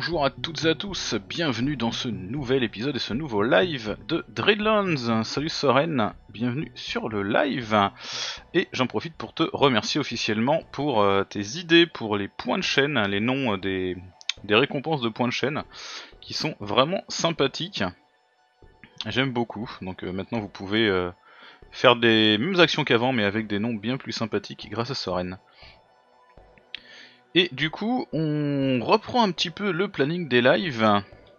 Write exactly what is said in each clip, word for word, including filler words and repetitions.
bonjour à toutes et à tous, bienvenue dans ce nouvel épisode et ce nouveau live de Dreadlands. Salut Soren, bienvenue sur le live. Et j'en profite pour te remercier officiellement pour euh, tes idées, pour les points de chaîne, les noms euh, des, des récompenses de points de chaîne, qui sont vraiment sympathiques. J'aime beaucoup, donc euh, maintenant vous pouvez euh, faire des mêmes actions qu'avant mais avec des noms bien plus sympathiques grâce à Soren. Et du coup, on reprend un petit peu le planning des lives.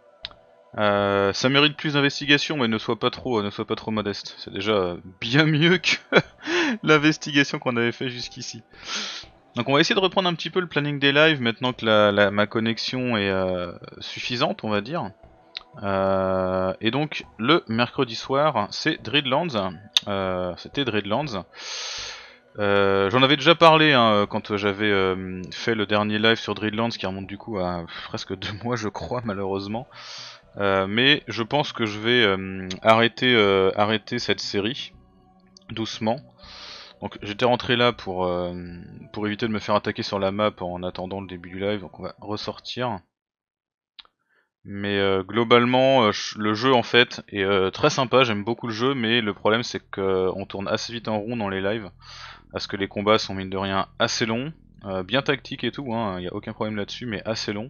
Euh, ça mérite plus d'investigation, mais ne sois pas trop, ne sois pas trop modeste. C'est déjà bien mieux que l'investigation qu'on avait fait jusqu'ici. Donc on va essayer de reprendre un petit peu le planning des lives maintenant que la, la, ma connexion est euh, suffisante, on va dire. Euh, et donc le mercredi soir, c'est Dreadlands. Euh, C'était Dreadlands. Euh, J'en avais déjà parlé hein, quand j'avais euh, fait le dernier live sur Dreadlands qui remonte du coup à presque deux mois je crois malheureusement. Euh, mais je pense que je vais euh, arrêter, euh, arrêter cette série doucement. Donc j'étais rentré là pour, euh, pour éviter de me faire attaquer sur la map en attendant le début du live, donc on va ressortir. Mais euh, globalement, euh, le jeu en fait est euh, très sympa, j'aime beaucoup le jeu, mais le problème c'est qu'on tourne assez vite en rond dans les lives, parce que les combats sont mine de rien assez longs, euh, bien tactiques et tout, il hein, n'y a aucun problème là-dessus, mais assez longs.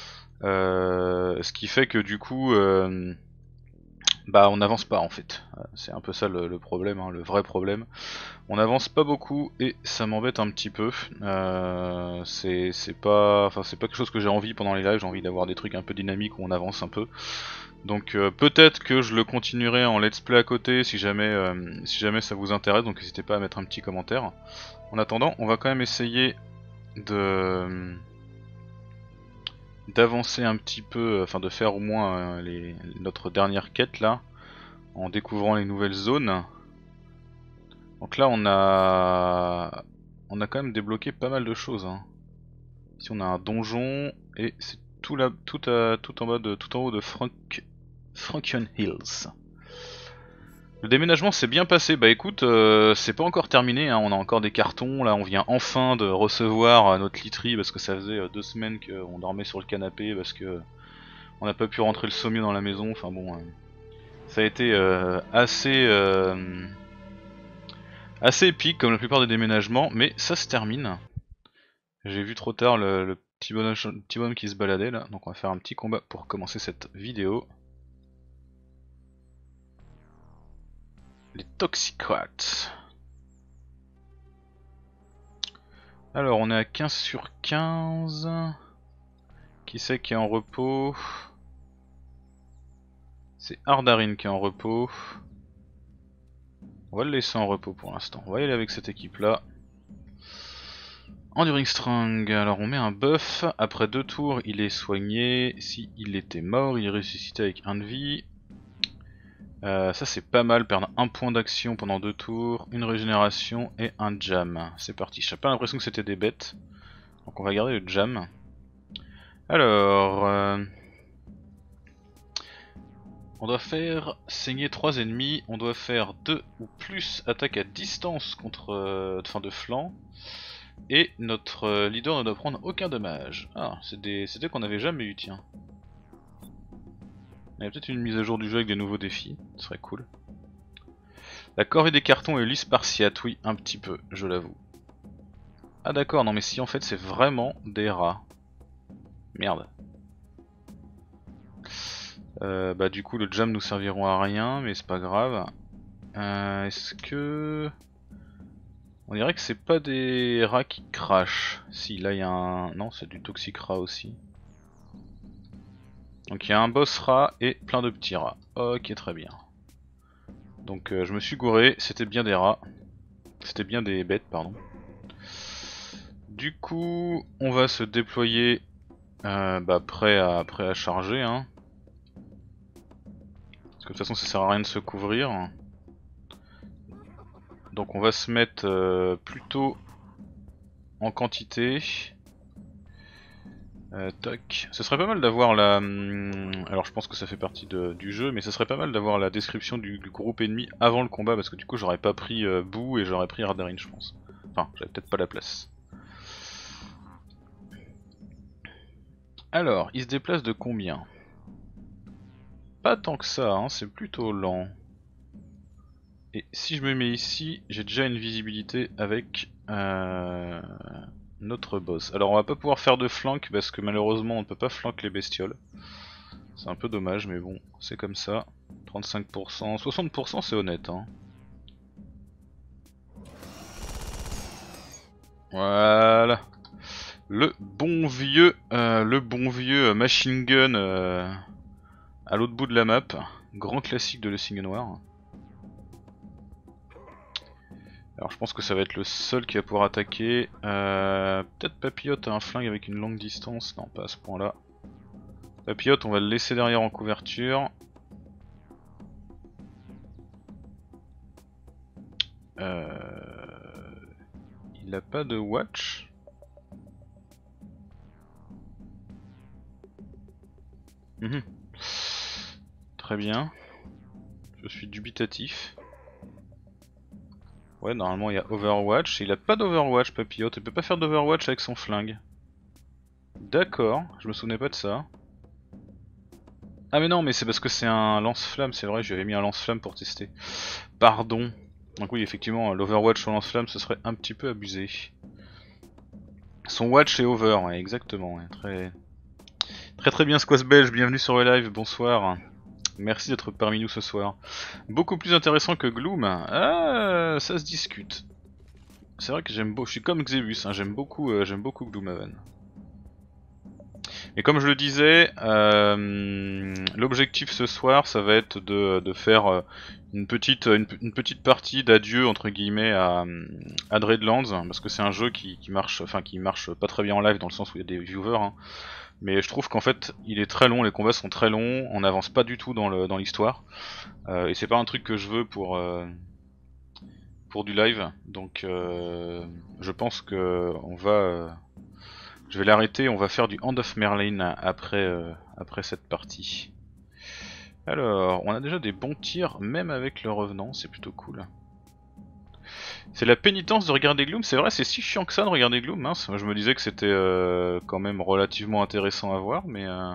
Euh, ce qui fait que du coup, euh, bah on n'avance pas en fait. C'est un peu ça le, le problème, hein, le vrai problème. On n'avance pas beaucoup et ça m'embête un petit peu. Euh, c'est pas, enfin c'est pas quelque chose que j'ai envie pendant les lives. J'ai envie d'avoir des trucs un peu dynamiques où on avance un peu. Donc euh, peut-être que je le continuerai en let's play à côté si jamais, euh, si jamais ça vous intéresse. Donc n'hésitez pas à mettre un petit commentaire. En attendant, on va quand même essayer de d'avancer un petit peu, enfin de faire au moins euh, les, notre dernière quête là, en découvrant les nouvelles zones. Donc là on a on a quand même débloqué pas mal de choses. Hein. Ici on a un donjon et c'est tout là, tout, à, tout en bas de tout en haut de Frank, Frankion Hills. Le déménagement s'est bien passé, bah écoute, euh, c'est pas encore terminé, hein. On a encore des cartons, là on vient enfin de recevoir euh, notre literie parce que ça faisait euh, deux semaines qu'on dormait sur le canapé parce que on n'a pas pu rentrer le sommier dans la maison, enfin bon, euh, ça a été euh, assez, euh, assez épique comme la plupart des déménagements, mais ça se termine. J'ai vu trop tard le, le petit, bonhomme, petit bonhomme qui se baladait là, donc on va faire un petit combat pour commencer cette vidéo. Les Toxicrats. Alors on est à quinze sur quinze. Qui c'est qui est en repos? C'est Ardarin qui est en repos. On va le laisser en repos pour l'instant. On va y aller avec cette équipe là. Enduring Strong, alors on met un buff. Après deux tours il est soigné. Si il était mort, il est ressuscité avec un de vie. Euh, ça c'est pas mal, perdre un point d'action pendant deux tours, une régénération et un jam. C'est parti, j'ai pas l'impression que c'était des bêtes. Donc on va garder le jam. Alors... Euh... On doit faire saigner trois ennemis, on doit faire deux ou plus attaques à distance contre... Euh, enfin de flanc. Et notre euh, leader ne doit prendre aucun dommage. Ah, c'est des, des qu'on avait jamais eu, tiens. Il y a peut-être une mise à jour du jeu avec des nouveaux défis, ce serait cool. La corvée des cartons est lisse spartiate, oui, un petit peu, je l'avoue. Ah d'accord, non mais si en fait c'est vraiment des rats. Merde. Euh, bah du coup le jam nous serviront à rien, mais c'est pas grave. Euh, Est-ce que... On dirait que c'est pas des rats qui crachent. Si, là il y a un... Non, c'est du toxic rat aussi. Donc il y a un boss rat et plein de petits rats. Ok, très bien. Donc euh, je me suis gouré, c'était bien des rats. C'était bien des bêtes, pardon. Du coup, on va se déployer euh, bah, prêt, à, prêt à charger. Hein. Parce que de toute façon ça sert à rien de se couvrir. Donc on va se mettre euh, plutôt en quantité. Euh, toc. Ce serait pas mal d'avoir la... Alors je pense que ça fait partie de, du jeu, mais ce serait pas mal d'avoir la description du, du groupe ennemi avant le combat, parce que du coup j'aurais pas pris euh, Boo et j'aurais pris Ardarin je pense. Enfin, j'avais peut-être pas la place. Alors, il se déplace de combien? Pas tant que ça, hein, c'est plutôt lent. Et si je me mets ici, j'ai déjà une visibilité avec euh, notre boss. Alors on va pas pouvoir faire de flank parce que malheureusement on ne peut pas flank les bestioles. C'est un peu dommage mais bon, c'est comme ça. trente-cinq pour cent, soixante pour cent c'est honnête, hein. Voilà. Le bon vieux, euh, le bon vieux machine gun euh, à l'autre bout de la map. Grand classique de le signe noir. Alors je pense que ça va être le seul qui va pouvoir attaquer. Euh, Peut-être Papillote a un flingue avec une longue distance. Non, pas à ce point là. Papillote on va le laisser derrière en couverture. Euh... Il a pas de watch. Mmh. Très bien. Je suis dubitatif. Ouais, normalement il y a Overwatch. Il a pas d'Overwatch, Papillote. Il peut pas faire d'Overwatch avec son flingue. D'accord, je me souvenais pas de ça. Ah mais non, mais c'est parce que c'est un lance-flamme, c'est vrai, j'avais mis un lance-flamme pour tester. Pardon. Donc oui, effectivement, l'Overwatch sur lance-flamme, ce serait un petit peu abusé. Son watch est over, ouais, exactement. Ouais, très... très très bien Squash Belge, bienvenue sur le live, bonsoir. Merci d'être parmi nous ce soir. Beaucoup plus intéressant que Gloom. Ah, ça se discute. C'est vrai que j'aime beaucoup, je suis comme Xebus, hein, j'aime beaucoup, euh, j'aime beaucoup Gloomhaven. Et comme je le disais, euh, l'objectif ce soir, ça va être de, de faire euh, une petite, une, une petite partie d'adieu entre guillemets à, à Dreadlands, parce que c'est un jeu qui, qui marche, enfin qui marche pas très bien en live dans le sens où il y a des viewers. Hein. Mais je trouve qu'en fait, il est très long, les combats sont très longs, on n'avance pas du tout dans le dans l'histoire, euh, et c'est pas un truc que je veux pour euh, pour du live. Donc, euh, je pense que on va euh, je vais l'arrêter, on va faire du Hand of Merlin après, euh, après cette partie. Alors, on a déjà des bons tirs, même avec le revenant, c'est plutôt cool. C'est la pénitence de regarder Gloom, c'est vrai, c'est si chiant que ça de regarder Gloom, mince. Moi je me disais que c'était euh, quand même relativement intéressant à voir, mais... Euh...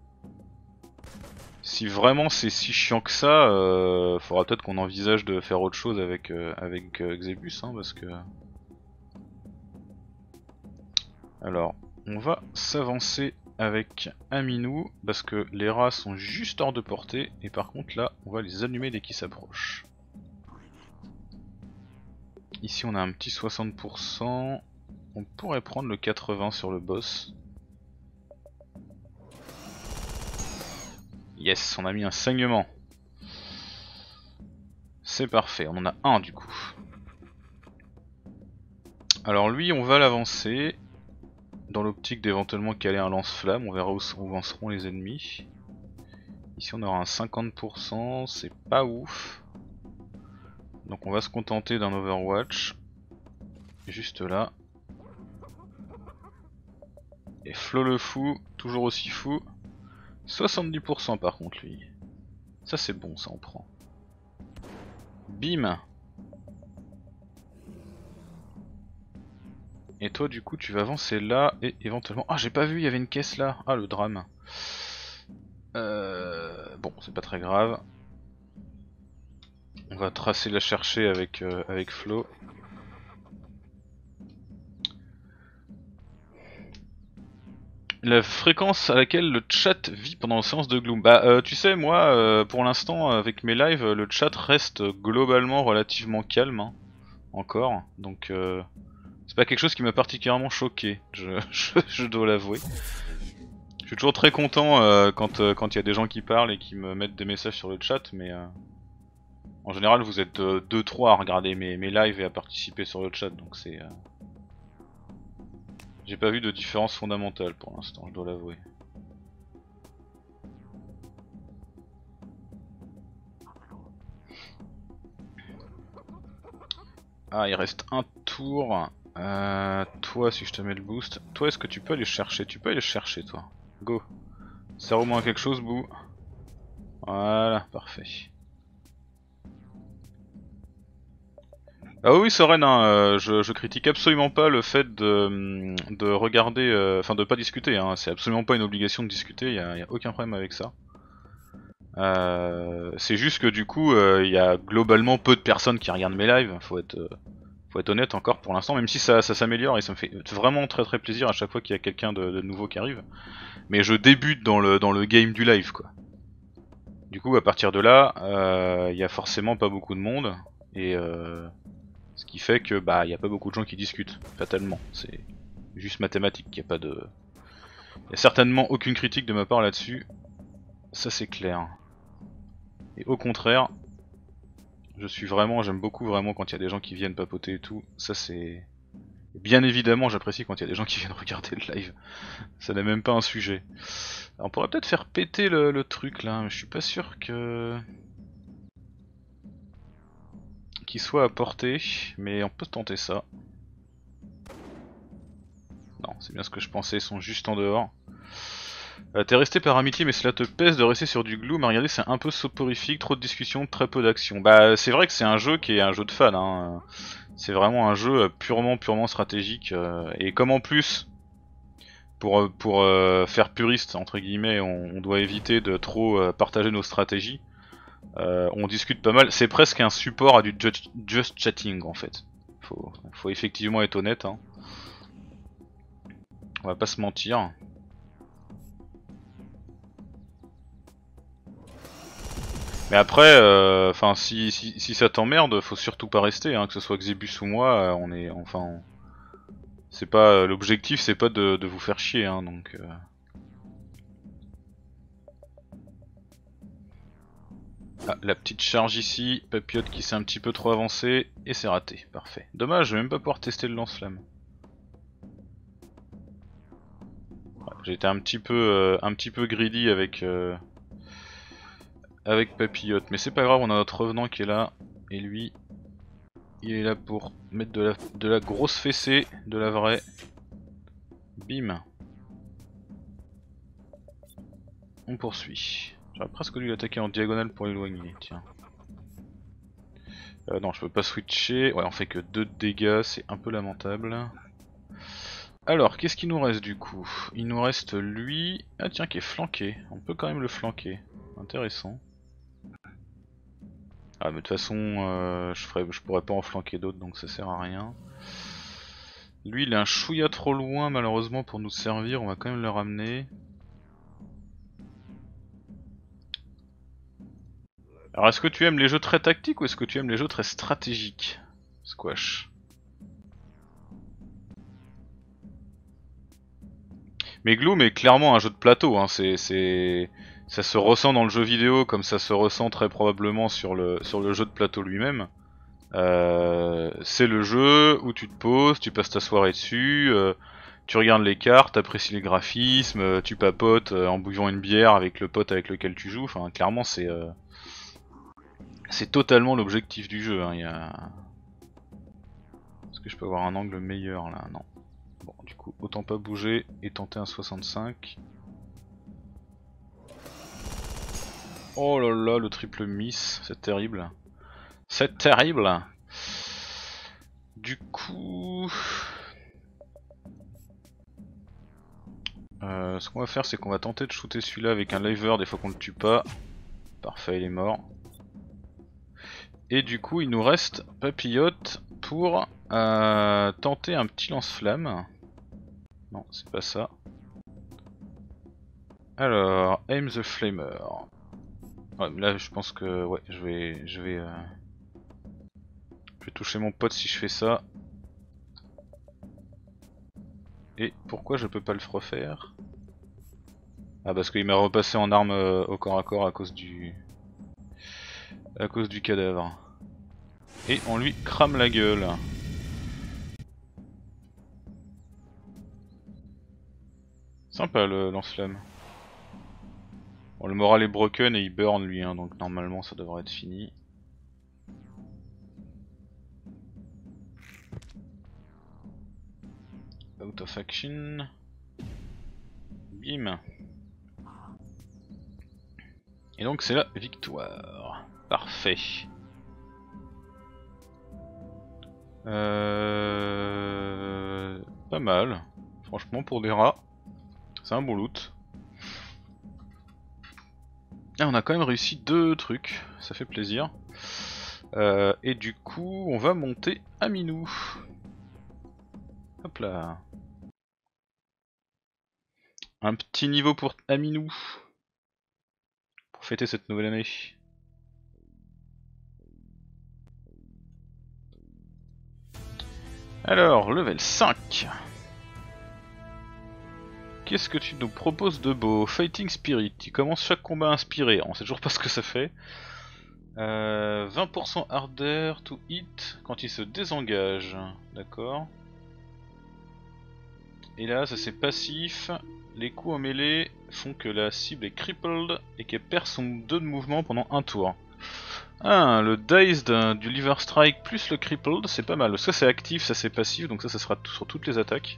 Si vraiment c'est si chiant que ça, euh, faudra peut-être qu'on envisage de faire autre chose avec, euh, avec euh, Xebus, hein, parce que... Alors, on va s'avancer avec Aminou, parce que les rats sont juste hors de portée, et par contre là, on va les allumer dès qu'ils s'approchent. Ici on a un petit soixante pour cent, on pourrait prendre le quatre-vingts sur le boss. Yes, on a mis un saignement. C'est parfait, on en a un du coup. Alors lui, on va l'avancer, dans l'optique d'éventuellement caler un lance-flamme, on verra où, où en seront les ennemis. Ici on aura un cinquante pour cent, c'est pas ouf. Donc on va se contenter d'un Overwatch. Juste là. Et Flo le fou, toujours aussi fou. soixante-dix pour cent par contre lui. Ça c'est bon, ça on prend. Bim. Et toi du coup tu vas avancer là et éventuellement... Ah j'ai pas vu, il y avait une caisse là. Ah le drame. Euh... Bon c'est pas très grave. On va tracer la chercher avec, euh, avec Flo. La fréquence à laquelle le chat vit pendant la séance de Gloom. Bah euh, tu sais moi euh, pour l'instant avec mes lives le chat reste globalement relativement calme hein, encore. Donc euh, c'est pas quelque chose qui m'a particulièrement choqué, je, je, je dois l'avouer. Je suis toujours très content euh, quand il euh, quand y a des gens qui parlent et qui me mettent des messages sur le chat, mais euh, en général vous êtes deux trois à regarder mes, mes lives et à participer sur le chat, donc c'est... Euh... J'ai pas vu de différence fondamentale pour l'instant, je dois l'avouer. Ah, il reste un tour. Euh, toi, si je te mets le boost, toi, est-ce que tu peux aller chercher? Tu peux aller chercher, toi. Go. Sers au moins quelque chose, Bou. Voilà, parfait. Ah oui, Soren, hein, euh, je, je critique absolument pas le fait de, de regarder, euh, enfin de pas discuter, hein, c'est absolument pas une obligation de discuter, il y a, y a aucun problème avec ça. Euh, c'est juste que du coup, il euh, y a globalement peu de personnes qui regardent mes lives, faut être, euh, faut être honnête encore pour l'instant, même si ça, ça s'améliore et ça me fait vraiment très très plaisir à chaque fois qu'il y a quelqu'un de, de nouveau qui arrive. Mais je débute dans le, dans le game du live, quoi. Du coup, à partir de là, il euh, y a forcément pas beaucoup de monde, et euh, ce qui fait que bah y a pas beaucoup de gens qui discutent, fatalement. C'est juste mathématique, y a pas de, y a certainement aucune critique de ma part là-dessus, ça c'est clair. Et au contraire, je suis vraiment, j'aime beaucoup vraiment quand il y a des gens qui viennent papoter et tout. Ça c'est, bien évidemment, j'apprécie quand il y a des gens qui viennent regarder le live. Ça n'est même pas un sujet. Alors, on pourrait peut-être faire péter le, le truc là, mais je suis pas sûr que qu'il soit à portée, mais on peut tenter ça. Non, c'est bien ce que je pensais, ils sont juste en dehors. Euh, T'es resté par amitié, mais cela te pèse de rester sur du gloom. Regardez, c'est un peu soporifique, trop de discussions, très peu d'action. Bah, c'est vrai que c'est un jeu qui est un jeu de fan. Hein. C'est vraiment un jeu purement, purement stratégique. Euh, et comme en plus, pour, pour euh, faire puriste, entre guillemets, on, on doit éviter de trop euh, partager nos stratégies. Euh, on discute pas mal. C'est presque un support à du just, just chatting en fait. Faut, faut effectivement être honnête. Hein. On va pas se mentir. Mais après, enfin, euh, si, si, si ça t'emmerde, faut surtout pas rester, hein, que ce soit Xebus ou moi, euh, on est, enfin, on... c'est pas euh, l'objectif, c'est pas de, de vous faire chier, hein, donc. Euh... Ah, la petite charge ici, Papillote qui s'est un petit peu trop avancé et c'est raté, parfait. Dommage, je vais même pas pouvoir tester le lance-flamme. Ouais, j'ai été un petit peu, euh, un petit peu greedy avec, euh, avec Papillote, mais c'est pas grave, on a notre revenant qui est là et lui. Il est là pour mettre de la, de la grosse fessée, de la vraie. Bim. On poursuit. J'aurais presque dû l'attaquer en diagonale pour l'éloigner, tiens. Euh, non, je peux pas switcher. Ouais, on fait que deux de dégâts, c'est un peu lamentable. Alors, qu'est-ce qu'il nous reste du coup? Il nous reste lui... Ah tiens, qui est flanqué. On peut quand même le flanquer. Intéressant. Ah mais de toute façon, euh, je, ferais, je pourrais pas en flanquer d'autres, donc ça sert à rien. Lui, il est un chouïa trop loin malheureusement pour nous servir, on va quand même le ramener. Alors est-ce que tu aimes les jeux très tactiques ou est-ce que tu aimes les jeux très stratégiques, Squash? Mais Gloom est clairement un jeu de plateau, hein. c'est, c'est... ça se ressent dans le jeu vidéo comme ça se ressent très probablement sur le, sur le jeu de plateau lui-même. Euh, c'est le jeu où tu te poses, tu passes ta soirée dessus, euh, tu regardes les cartes, t'apprécies les graphismes, euh, tu papotes euh, en buvant une bière avec le pote avec lequel tu joues. Enfin, clairement, c'est euh, c'est totalement l'objectif du jeu. Hein. Y a... Est-ce que je peux avoir un angle meilleur là? Non. Bon, du coup, autant pas bouger et tenter un soixante-cinq. Oh là là, le triple miss, c'est terrible. C'est terrible. Du coup... Euh, ce qu'on va faire, c'est qu'on va tenter de shooter celui-là avec un liver des fois qu'on le tue pas. Parfait, il est mort. Et du coup, il nous reste Papillote pour euh, tenter un petit lance-flamme. Non, c'est pas ça. Alors, aim the flamer. Ouais, là, je pense que ouais, je vais, je vais, euh, je vais toucher mon pote si je fais ça. Et pourquoi je peux pas le refaire? Ah, parce qu'il m'a repassé en arme euh, au corps à corps à cause du, à cause du cadavre. Et on lui crame la gueule. Sympa le lance-flamme. Bon, le moral est broken et il burn lui, hein, donc normalement ça devrait être fini. Out of action. Bim. Et donc c'est la victoire. Parfait. Euh... Pas mal. Franchement, pour des rats, c'est un bon loot. Ah, on a quand même réussi deux trucs, ça fait plaisir. Euh, et du coup, on va monter Aminou. Hop là. Un petit niveau pour Aminou. Pour fêter cette nouvelle année. Alors, level cinq. Qu'est-ce que tu nous proposes de beau? Fighting Spirit. Tu commences chaque combat inspiré. On sait toujours pas ce que ça fait. Euh, vingt pour cent ardeur to hit quand il se désengage. D'accord. Et là, ça c'est passif. Les coups en mêlée font que la cible est crippled et qu'elle perd son deux de mouvement pendant un tour. Ah, le Dazed du Liver Strike plus le crippled, c'est pas mal. Ça c'est actif, ça c'est passif, donc ça, ça sera sur toutes les attaques.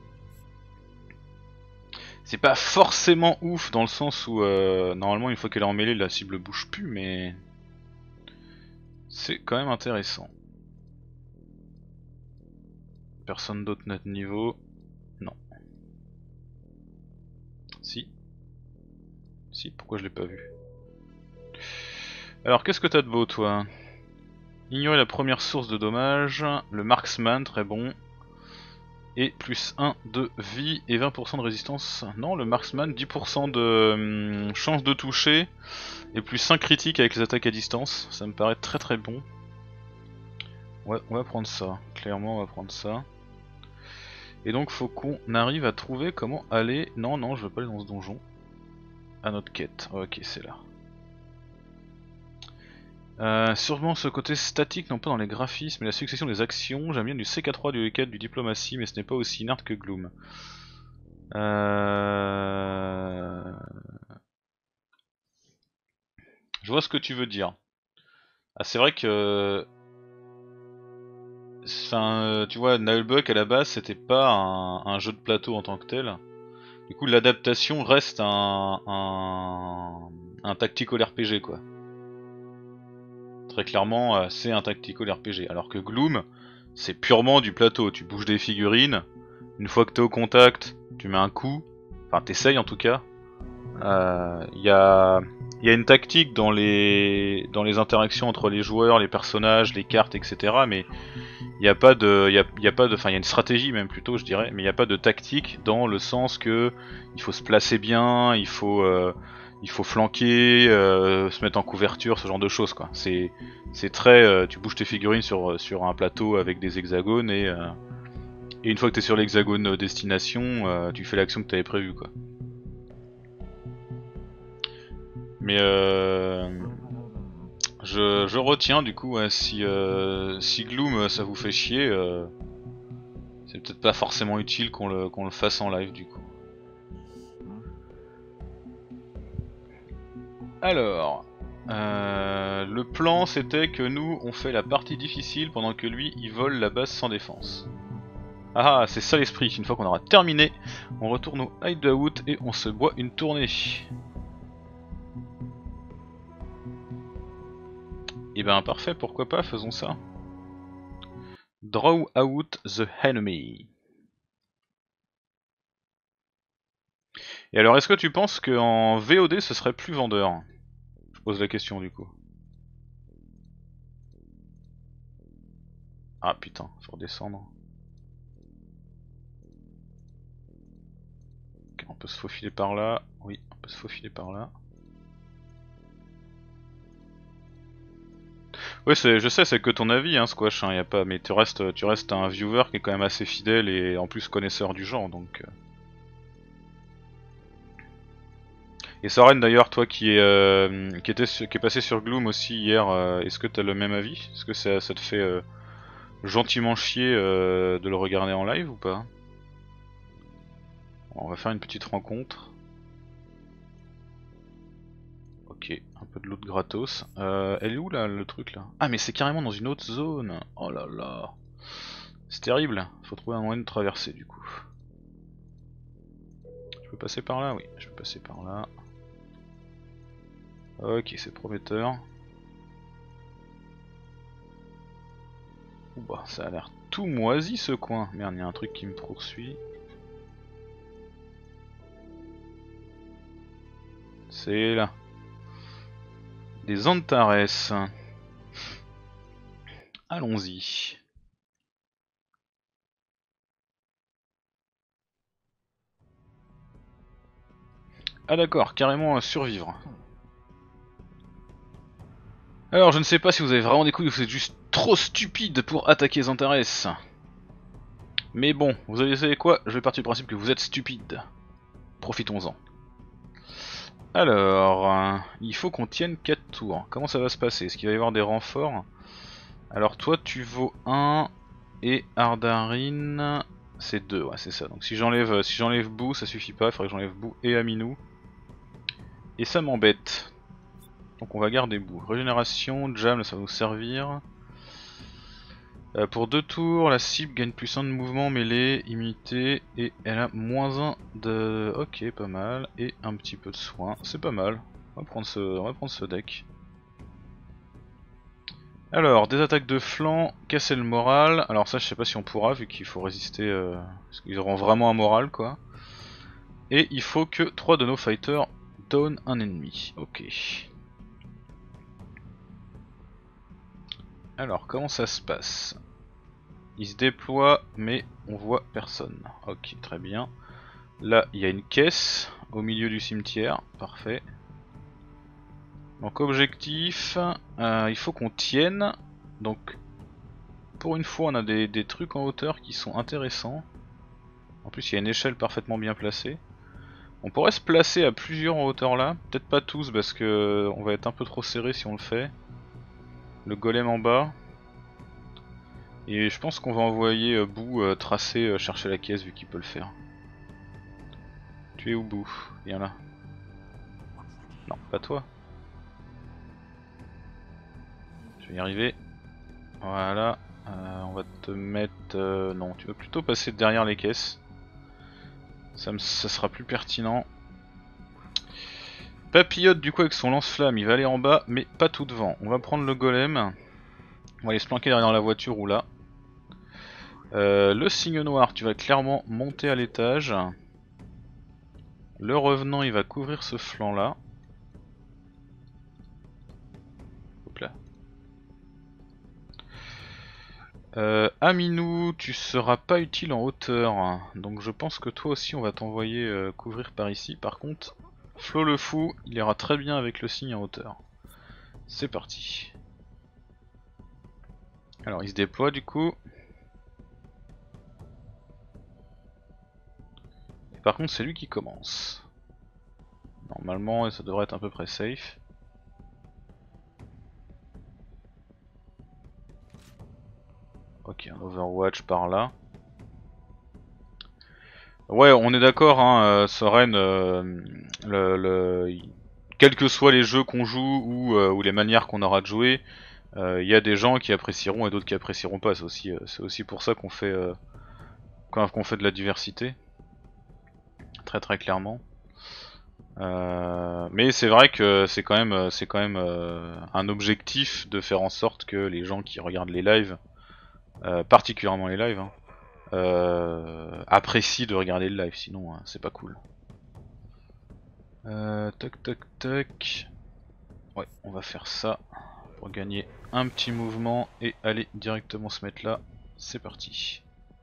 C'est pas forcément ouf dans le sens où euh, normalement une fois qu'elle est en mêlée la cible bouge plus, mais c'est quand même intéressant. Personne d'autre notre niveau. Non. Si. Si, pourquoi je l'ai pas vu? Alors qu'est-ce que t'as de beau toi? Ignorer la première source de dommages, le marksman, très bon. Et plus un de vie et vingt pour cent de résistance. Non, le marksman, dix pour cent de hum, chance de toucher et plus cinq critiques avec les attaques à distance. Ça me paraît très très bon. Ouais, on va prendre ça. Clairement, on va prendre ça. Et donc, faut qu'on arrive à trouver comment aller. Non, non, je veux pas aller dans ce donjon. À notre quête. Ok, c'est là. Euh, sûrement ce côté statique, non pas dans les graphismes, mais la succession des actions. J'aime bien du C K trois, du E quatre, du diplomatie, mais ce n'est pas aussi nerd que Gloom. Euh... Je vois ce que tu veux dire. Ah, c'est vrai que... Enfin, tu vois, Nullbuck à la base c'était pas un, un jeu de plateau en tant que tel. Du coup l'adaptation reste un, un, un tactical R P G quoi. Très clairement euh, c'est un tactical R P G. Alors que Gloom c'est purement du plateau. Tu bouges des figurines, une fois que t'es au contact tu mets un coup, enfin t'essayes en tout cas. Il euh, y, a, y a une tactique dans les, dans les interactions entre les joueurs, les personnages, les cartes, et cetera. Mais il n'y a pas de, y a, y a pas de, enfin il y a une stratégie même plutôt, je dirais, mais il n'y a pas de tactique dans le sens que il faut se placer bien, il faut, euh, il faut flanquer, euh, se mettre en couverture, ce genre de choses quoi. C'est, c'est très, euh, tu bouges tes figurines sur, sur un plateau avec des hexagones et, euh, et une fois que t'es sur l'hexagone destination, euh, tu fais l'action que t'avais prévue quoi. Mais euh, je, je retiens du coup ouais, si, euh, si Gloom ça vous fait chier, euh, c'est peut-être pas forcément utile qu'on le, qu'on le fasse en live du coup. Alors, euh, le plan c'était que nous on fait la partie difficile pendant que lui il vole la base sans défense. Ah c'est ça l'esprit, une fois qu'on aura terminé, on retourne au hideout et on se boit une tournée. Et ben parfait, pourquoi pas, faisons ça. Draw out the enemy. Et alors est-ce que tu penses qu'en V O D ce serait plus vendeur? Je pose la question du coup. Ah putain, faut redescendre. Ok, on peut se faufiler par là. Oui, on peut se faufiler par là. Ouais, je sais, c'est que ton avis, hein, Squash, hein, y a pas, mais tu restes, tu restes un viewer qui est quand même assez fidèle et en plus connaisseur du genre, donc. Euh... Et Soren, d'ailleurs, toi qui est, euh, qui était, qui est passé sur Gloom aussi hier, euh, est-ce que t'as le même avis? Est-ce que ça, ça te fait euh, gentiment chier euh, de le regarder en live ou pas? Bon, on va faire une petite rencontre. Ok, un peu de loot gratos. Euh, elle est où là, le truc là? Ah mais c'est carrément dans une autre zone. Oh là là. C'est terrible. Faut trouver un moyen de traverser du coup. Je peux passer par là? Oui, je peux passer par là. Ok, c'est prometteur. Ouh bah, ça a l'air tout moisi ce coin. Merde, il y a un truc qui me poursuit. C'est là. Des Antares. Allons-y. Ah d'accord, carrément à survivre. Alors je ne sais pas si vous avez vraiment des couilles ou vous êtes juste trop stupide pour attaquer les Antares. Mais bon, vous savez quoi? Je vais partir du principe que vous êtes stupide. Profitons-en. Alors, euh, il faut qu'on tienne quatre tours. Comment ça va se passer? Est-ce qu'il va y avoir des renforts? Alors toi tu vaux un et Ardarin c'est deux, ouais c'est ça. Donc si j'enlève si j'enlève Bou ça suffit pas, il faudrait que j'enlève Bou et Aminou. Et ça m'embête. Donc on va garder Bou. Régénération, Jam ça va nous servir. Euh, pour deux tours, la cible gagne plus un de mouvement mêlée, immunité, et elle a moins un de... Ok, pas mal. Et un petit peu de soin, c'est pas mal. On va prendre ce, on va prendre ce deck. Alors, des attaques de flanc, casser le moral. Alors ça je sais pas si on pourra vu qu'il faut résister, euh, parce qu'ils auront vraiment un moral quoi. Et il faut que trois de nos fighters down un ennemi. Ok. Alors comment ça se passe? Il se déploie mais on voit personne. Ok, très bien. Là il y a une caisse au milieu du cimetière, parfait. Donc objectif, euh, il faut qu'on tienne. Donc pour une fois on a des, des trucs en hauteur qui sont intéressants. En plus il y a une échelle parfaitement bien placée. On pourrait se placer à plusieurs en hauteur là, peut-être pas tous parce que on va être un peu trop serré si on le fait. Le golem en bas. Et je pense qu'on va envoyer euh, Bou euh, tracer euh, chercher la caisse vu qu'il peut le faire. Tu es où Bou? Viens là. Non, pas toi. Je vais y arriver. Voilà. Euh, on va te mettre... Euh, non, tu vas plutôt passer derrière les caisses. Ça, me... ça sera plus pertinent. Papillote du coup avec son lance-flamme, il va aller en bas, mais pas tout devant. On va prendre le golem. On va aller se planquer derrière la voiture ou là. Euh, le signe noir, tu vas clairement monter à l'étage. Le revenant, il va couvrir ce flanc là. Hop là. Euh, Aminou, tu seras pas utile en hauteur, donc je pense que toi aussi on va t'envoyer euh, couvrir par ici. Par contre, Flo le fou, il ira très bien avec le signe en hauteur. C'est parti. Alors il se déploie du coup. Et par contre c'est lui qui commence. Normalement ça devrait être à peu près safe. Ok, un Overwatch par là. Ouais, on est d'accord, hein, euh, Soren, euh, le, le, quels que soient les jeux qu'on joue ou, euh, ou les manières qu'on aura de jouer, il euh, y a des gens qui apprécieront et d'autres qui apprécieront pas. C'est aussi, euh, c'est aussi pour ça qu'on fait, euh, qu'on fait de la diversité, très très clairement. Euh, mais c'est vrai que c'est quand même, c'est quand même euh, un objectif de faire en sorte que les gens qui regardent les lives, euh, particulièrement les lives, hein, Euh, apprécie de regarder le live, sinon hein, c'est pas cool. Euh, toc toc toc. Ouais, on va faire ça pour gagner un petit mouvement et aller directement se mettre là. C'est parti.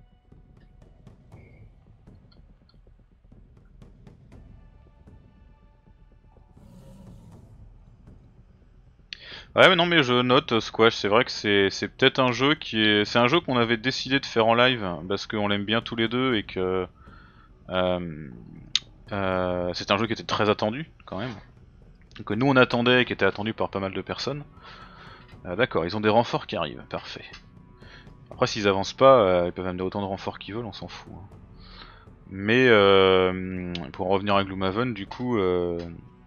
Ouais mais non mais je note Squash, c'est vrai que c'est peut-être un jeu qui est... C'est un jeu qu'on avait décidé de faire en live parce qu'on l'aime bien tous les deux et que... Euh, euh, c'est un jeu qui était très attendu quand même. Que nous on attendait et qui était attendu par pas mal de personnes. Euh, D'accord, ils ont des renforts qui arrivent, parfait. Après s'ils avancent pas, euh, ils peuvent amener autant de renforts qu'ils veulent, on s'en fout. Hein. Mais euh, pour en revenir à Gloomhaven, du coup... Euh,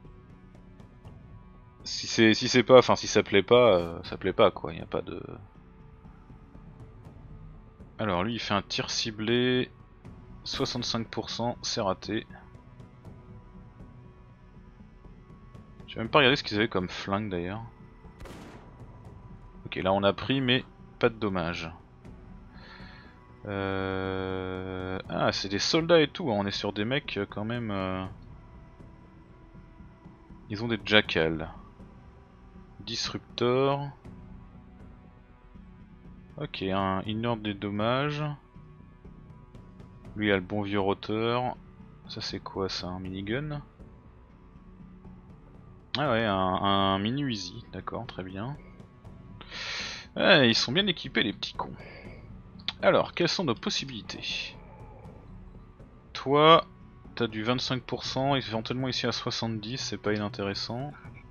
Si c'est si c'est pas, enfin si ça plaît pas, euh, ça plaît pas quoi, y a pas de... Alors lui il fait un tir ciblé, soixante-cinq pour cent, c'est raté. J'ai même pas regardé ce qu'ils avaient comme flingue d'ailleurs. Ok là on a pris mais pas de dommages. Euh... Ah, c'est des soldats et tout, hein. On est sur des mecs quand même... Euh... Ils ont des jackals. Disruptor. Ok, un ignore des dommages. Lui a le bon vieux rotor. Ça c'est quoi ça, un minigun? Ah ouais, un, un mini Uzi, d'accord, très bien. Ouais, ils sont bien équipés les petits cons. Alors, quelles sont nos possibilités? Toi, t'as du vingt-cinq pour cent, éventuellement ici à soixante-dix, c'est pas inintéressant.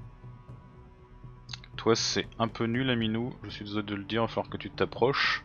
Toi c'est un peu nul Aminou, je suis désolé de le dire, il va falloir que tu t'approches.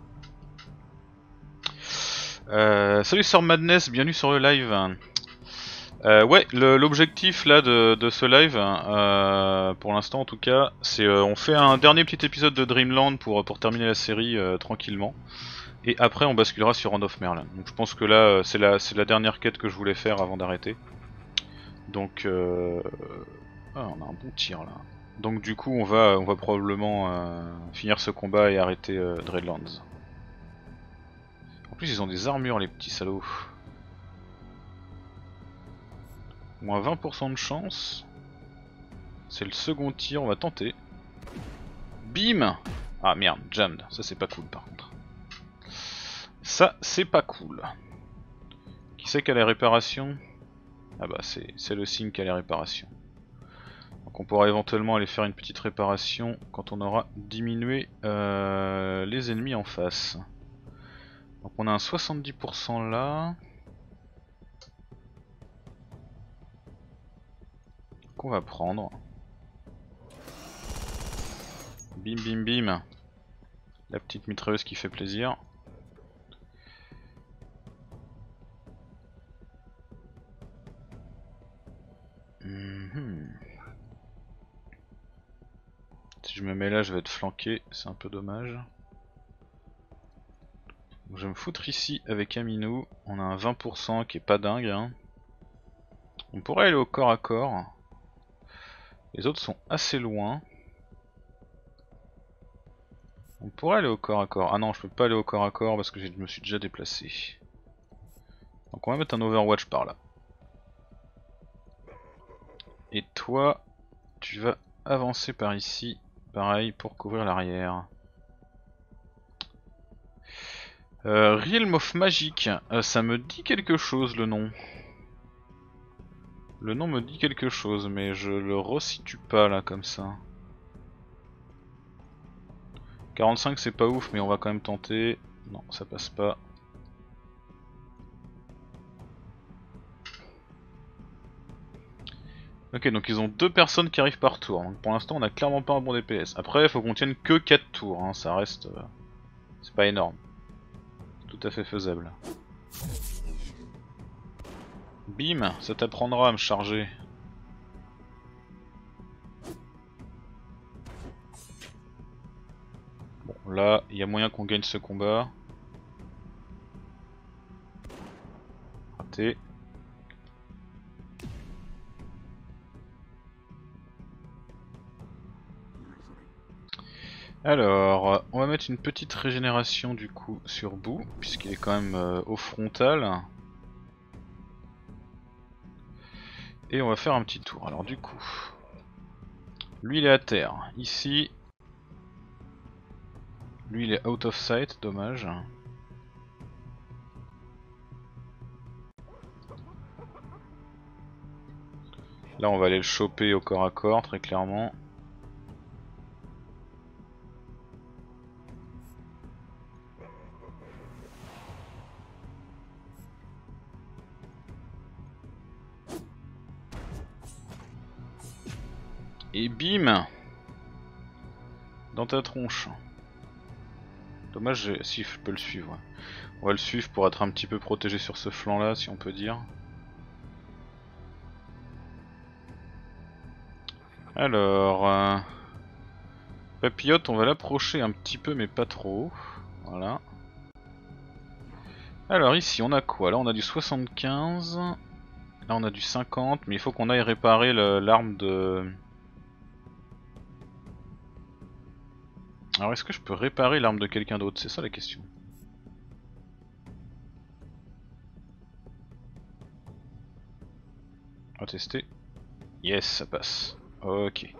Euh, salut Sir Madness, bienvenue sur le live. Euh, ouais, l'objectif là de, de ce live, euh, pour l'instant en tout cas, c'est euh, on fait un dernier petit épisode de Dreamland pour, pour terminer la série euh, tranquillement. Et après on basculera sur Hand of Merlin. Donc je pense que là c'est la, c'est la dernière quête que je voulais faire avant d'arrêter. Donc euh... ah, on a un bon tir là. Donc du coup on va, on va probablement euh, finir ce combat et arrêter euh, Dreadlands. En plus ils ont des armures les petits salauds. Moins vingt pour cent de chance. C'est le second tir, on va tenter. Bim! Ah merde, jammed, ça c'est pas cool par contre. Ça c'est pas cool. Qui c'est qui a les réparations? Ah bah c'est le signe qui a les réparations. Donc on pourra éventuellement aller faire une petite réparation quand on aura diminué euh, les ennemis en face. Donc on a un soixante-dix pour cent là. Qu'on va prendre. Bim bim bim. La petite mitrailleuse qui fait plaisir. Mmh. Si je me mets là je vais être flanqué, c'est un peu dommage. Donc je vais me foutre ici avec Aminou, on a un vingt pour cent qui est pas dingue hein. On pourrait aller au corps à corps. Les autres sont assez loin. On pourrait aller au corps à corps. Ah non, je peux pas aller au corps à corps parce que je me suis déjà déplacé. Donc on va mettre un Overwatch par là. Et toi, tu vas avancer par ici, pareil, pour couvrir l'arrière. Euh, Realm of Magic, euh, ça me dit quelque chose le nom. Le nom me dit quelque chose, mais je le resitue pas là comme ça. quarante-cinq c'est pas ouf, mais on va quand même tenter. Non, ça passe pas. Ok, donc ils ont deux personnes qui arrivent par tour. Donc pour l'instant, on a clairement pas un bon D P S. Après, il faut qu'on tienne que quatre tours. Hein. Ça reste. Euh... C'est pas énorme. Tout à fait faisable. Bim, ça t'apprendra à me charger. Bon, là, il y a moyen qu'on gagne ce combat. Raté. Alors, on va mettre une petite régénération du coup sur Boo, puisqu'il est quand même euh, au frontal. Et on va faire un petit tour. Alors du coup, lui il est à terre. Ici, lui il est out of sight, dommage. Là on va aller le choper au corps à corps très clairement. Et bim! Dans ta tronche. Dommage, si je peux le suivre. On va le suivre pour être un petit peu protégé sur ce flanc là, si on peut dire. Alors... Euh... Papillote, on va l'approcher un petit peu mais pas trop. Voilà. Alors ici on a quoi? Là on a du soixante-quinze. Là on a du cinquante, mais il faut qu'on aille réparer l'arme de... Alors est-ce que je peux réparer l'arme de quelqu'un d'autre? C'est ça la question. On va tester. Yes, ça passe. Ok.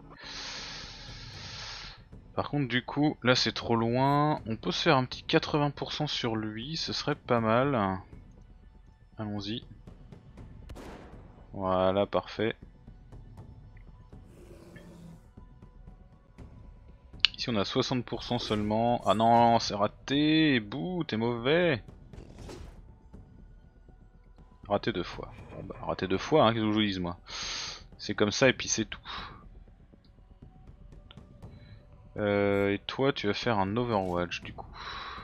Par contre du coup, là c'est trop loin. On peut se faire un petit quatre-vingts pour cent sur lui, ce serait pas mal. Allons-y. Voilà, parfait. Ici on a soixante pour cent seulement. Ah non, c'est raté. Bouh, t'es mauvais. Raté deux fois. Bon bah, raté deux fois, hein, qu'est-ce que je vous dise moi. C'est comme ça et puis c'est tout. Euh, et toi, tu vas faire un Overwatch du coup.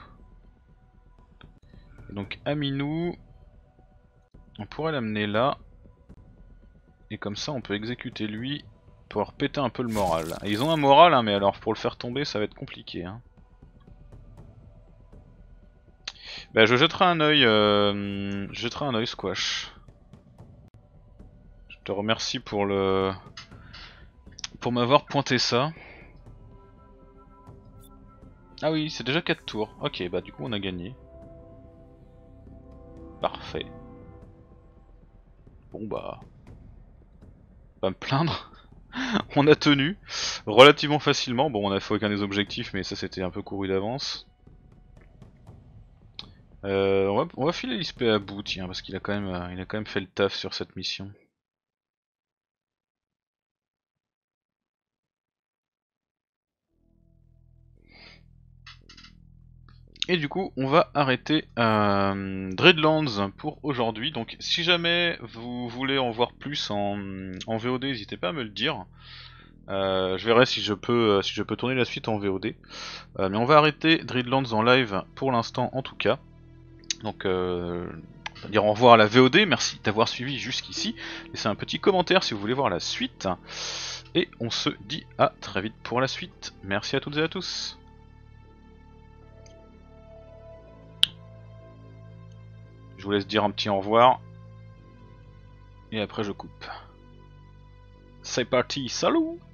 Et donc Aminou, on pourrait l'amener là. Et comme ça, on peut exécuter lui pour leur péter un peu le moral. Et ils ont un moral, hein, mais alors pour le faire tomber, ça va être compliqué. Hein. Bah, je jetterai un œil, euh, je jetterai un œil Squash. Je te remercie pour le, pour m'avoir pointé ça. Ah oui, c'est déjà quatre tours. Ok, bah du coup on a gagné. Parfait. Bon bah... Pas me plaindre. On a tenu relativement facilement. Bon, on a fait aucun des objectifs, mais ça c'était un peu couru d'avance. Euh, on, va, on va filer l'I S P à bout, tiens, parce qu'il a quand même, euh, il a quand même fait le taf sur cette mission. Et du coup, on va arrêter euh, Dreadlands pour aujourd'hui. Donc, si jamais vous voulez en voir plus en, en V O D, n'hésitez pas à me le dire. Euh, je verrai si je peux, euh, si je peux tourner la suite en V O D. Euh, mais on va arrêter Dreadlands en live pour l'instant, en tout cas. Donc, euh, on va dire au revoir à la V O D. Merci d'avoir suivi jusqu'ici. Laissez un petit commentaire si vous voulez voir la suite. Et on se dit à très vite pour la suite. Merci à toutes et à tous. Je vous laisse dire un petit au revoir. Et après je coupe. C'est parti, salut!